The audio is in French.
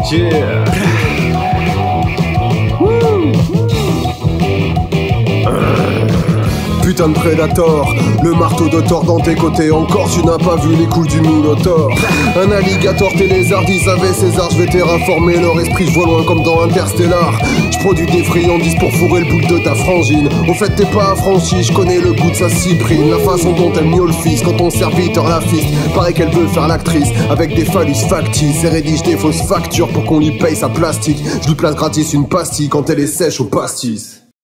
Yeah. Putain de Predator, le marteau de Thor dans tes côtés. Encore tu n'as pas vu les couilles du Minotaure. Un alligator, tes lézardis avec César. Je vais terraformer leur esprit, je vois loin comme dans Interstellar. Je produis des friandises pour fourrer le bout de ta frangine. Au fait t'es pas affranchi, je connais le goût de sa cyprine. La façon dont elle miaule le fils quand ton serviteur la fiste. Paraît qu'elle veut faire l'actrice avec des phallus factices. Et rédige des fausses factures pour qu'on lui paye sa plastique. Je lui place gratis une pastille quand elle est sèche au pastis.